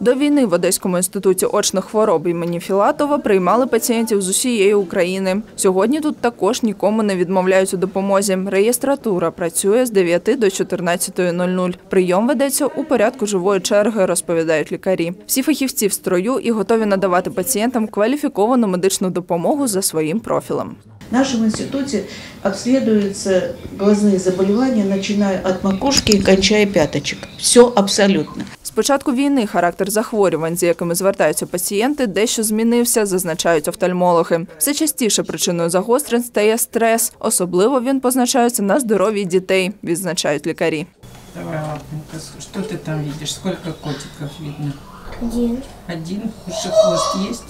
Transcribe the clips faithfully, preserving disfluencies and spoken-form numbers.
До війни в Одеському інституті очних хвороб імені Філатова приймали пацієнтів з усієї України. Сьогодні тут також нікому не відмовляють у допомозі. Реєстратура працює з дев'яти до чотирнадцятої нуль-нуль. Прийом ведеться у порядку живої черги, розповідають лікарі. Всі фахівці в строю і готові надавати пацієнтам кваліфіковану медичну допомогу за своїм профілем. В нашем институте обследуются глазные заболевания, начиная от макушки и кончая пяточек. Все абсолютно. З початку війни характер захворювань, з якими звертаються пацієнти, дещо змінився, зазначають офтальмологи. Все частіше причиною загострень стає стрес. Особливо він позначається на здоров'ї дітей, відзначають лікарі. Давай, Лапенька, что ты там видишь? Сколько котиков видно? Один. Один. Уши, хвост есть?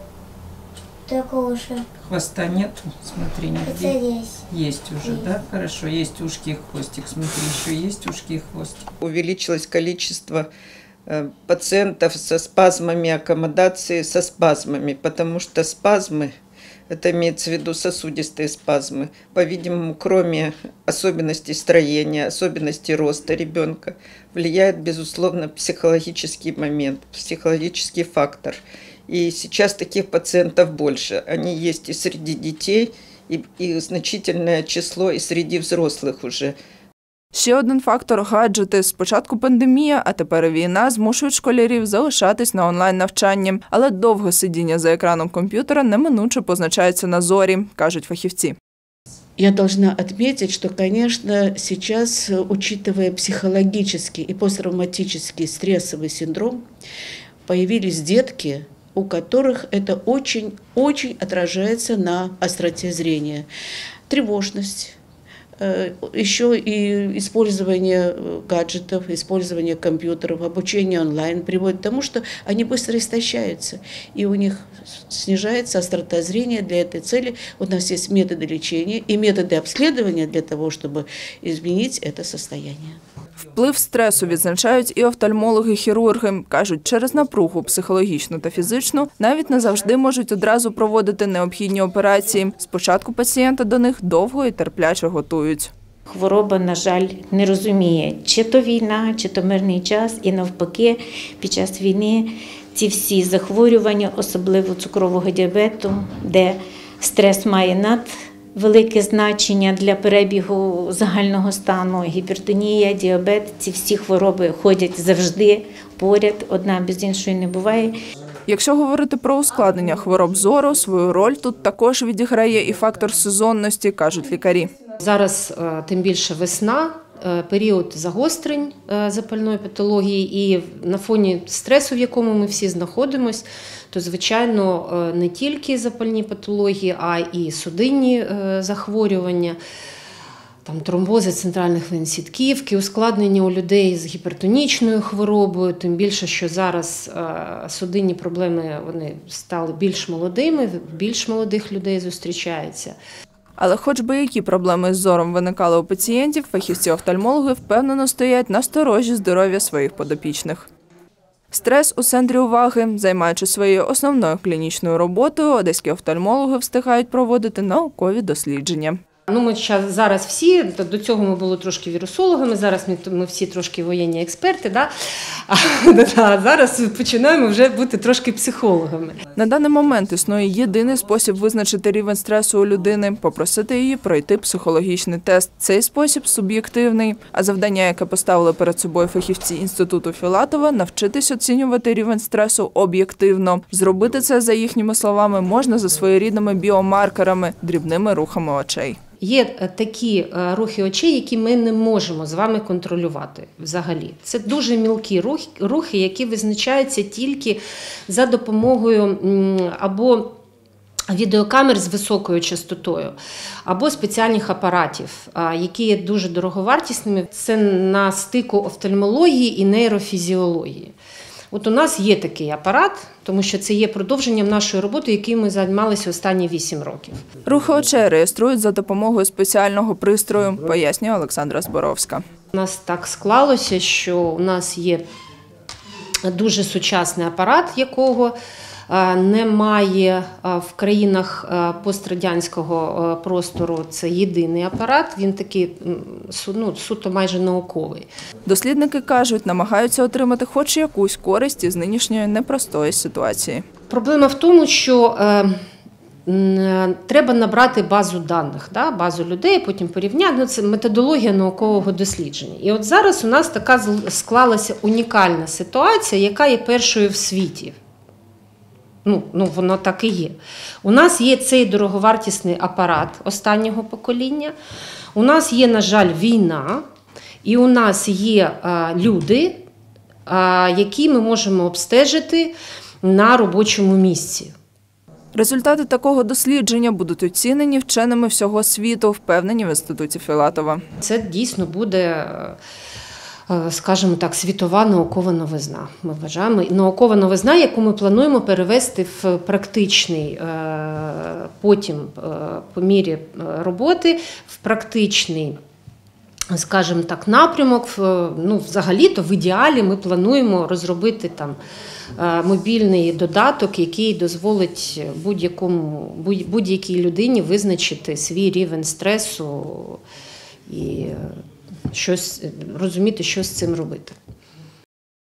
Только уши. Хвоста нет? Смотри, нигде. Это здесь. Есть уже, Есть. да? Хорошо. Есть ушки и хвостик. Смотри, еще есть ушки и хвостик. Увеличилось количество э, пациентов со спазмами аккомодации, со спазмами, потому что спазмы, это имеется в виду сосудистые спазмы, по-видимому, кроме особенностей строения, особенностей роста ребенка, влияет, безусловно, психологический момент, психологический фактор. И сейчас таких пациентов больше. Они есть и среди детей, и, и значительное число и среди взрослых уже. Ще один фактор – гаджети. Спочатку пандемія, а тепер війна змушують школярів залишатись на онлайн-навчанні. Але довге сидіння за екраном комп'ютера неминуче позначається на зорі, кажуть фахівці. Я должна отметить, что, конечно, сейчас, учитывая психологический и посттравматический стрессовый синдром, появились детки, у которых это очень-очень отражается на остроте зрения. Тревожность, еще и использование гаджетов, использование компьютеров, обучение онлайн приводит к тому, что они быстро истощаются, и у них снижается острота зрения. Для этой цели у нас есть методы лечения и методы обследования для того, чтобы изменить это состояние. Вплив стресу відзначають і офтальмологи-хірурги. Кажуть, через напругу психологічну та фізичну навіть не завжди можуть одразу проводити необхідні операції. Спочатку пацієнта до них довго і терпляче готують. Хвороба, на жаль, не розуміє, чи то війна, чи то мирний час. І навпаки, під час війни ці всі захворювання, особливо цукрового діабету, де стрес має над велике значення для перебігу загального стану, гіпертонія, діабет, ці всі хвороби ходять завжди поряд, одна без іншої не буває. Якщо говорити про ускладнення хвороб зору, свою роль тут також відіграє і фактор сезонності, кажуть лікарі. Зараз тим більше весна, період загострень запальної патології, і на фоні стресу, в якому ми всі знаходимося, то, звичайно, не тільки запальні патології, а і судинні захворювання, там, тромбози центральних вен сітківки, ускладнення у людей з гіпертонічною хворобою, тим більше, що зараз судинні проблеми вони стали більш молодими, більш молодих людей зустрічаються. Але хоч би які проблеми з зором виникали у пацієнтів, фахівці-офтальмологи впевнено стоять на сторожі здоров'я своїх подопічних. Стрес у центрі уваги. Займаючись своєю основною клінічною роботою, одеські офтальмологи встигають проводити наукові дослідження. Ну, ми зараз всі, до цього ми були трошки вірусологами, зараз ми, ми всі трошки воєнні експерти, да? а, а зараз починаємо вже бути трошки психологами. На даний момент існує єдиний спосіб визначити рівень стресу у людини – попросити її пройти психологічний тест. Цей спосіб суб'єктивний, а завдання, яке поставили перед собою фахівці інституту Філатова – навчитись оцінювати рівень стресу об'єктивно. Зробити це, за їхніми словами, можна за своєрідними біомаркерами – дрібними рухами очей. Є такі рухи очей, які ми не можемо з вами контролювати взагалі. Це дуже мілкі рухи, які визначаються тільки за допомогою або відеокамер з високою частотою, або спеціальних апаратів, які є дуже дороговартісними. Це на стику офтальмології і нейрофізіології. От у нас є такий апарат, тому що це є продовженням нашої роботи, якою ми займалися останні вісім років. Рухи очей реєструють за допомогою спеціального пристрою, пояснює Олександра Зборовська. У нас так склалося, що у нас є дуже сучасний апарат, якого Немає в країнах пострадянського простору, це єдиний апарат, він такий ну, суто майже науковий. Дослідники кажуть, намагаються отримати хоч якусь користь із нинішньої непростої ситуації. Проблема в тому, що е, треба набрати базу даних, да, базу людей, потім порівняти. Ну, це методологія наукового дослідження. І от зараз у нас така склалася унікальна ситуація, яка є першою в світі. Ну, ну, воно так і є. У нас є цей дороговартісний апарат останнього покоління, у нас є, на жаль, війна, і у нас є а, люди, а, які ми можемо обстежити на робочому місці. Результати такого дослідження будуть оцінені вченими всього світу, впевнені в інституті Філатова. Це дійсно буде, скажімо так, світова наукова новизна. Ми вважаємо, наукова новизна, яку ми плануємо перевести в практичний, потім по мірі роботи, в практичний, скажімо так, напрямок. Ну, взагалі-то в ідеалі ми плануємо розробити там мобільний додаток, який дозволить будь-якому, будь-якій людині визначити свій рівень стресу і щось розуміти, що з цим робити.